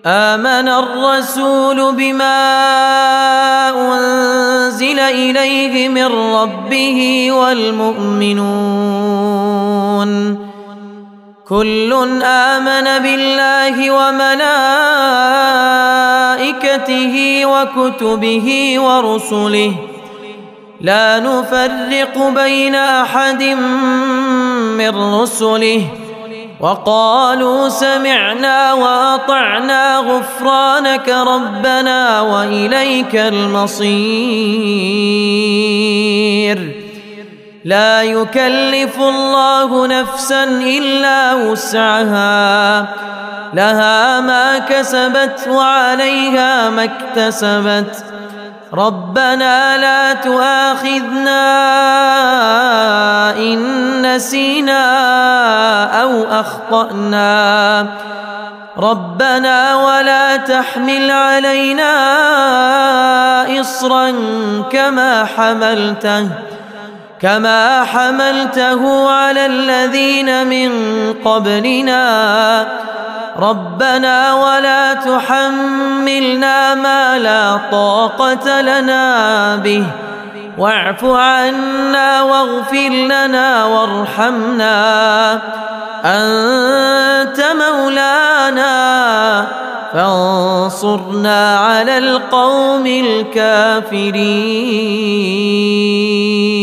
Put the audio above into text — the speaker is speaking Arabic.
آمن الرسول بما أنزل إليه من ربه والمؤمنون كل آمن بالله وملائكته وكتبه ورسله لا نفرق بين أحد من رسله وقالوا سمعنا وأطعنا غفرانك ربنا وإليك المصير لا يكلف الله نفسا إلا وسعها لها ما كسبت وعليها ما اكتسبت ربنا لا تؤاخذنا إن نسينا أو أخطأنا ربنا ولا تحمل علينا إصرا كما حملته على الذين من قبلنا ربنا ولا تحملنا ما لا طاقة لنا به واعف عنا واغفر لنا وارحمنا أنت مولانا فانصرنا على القوم الكافرين.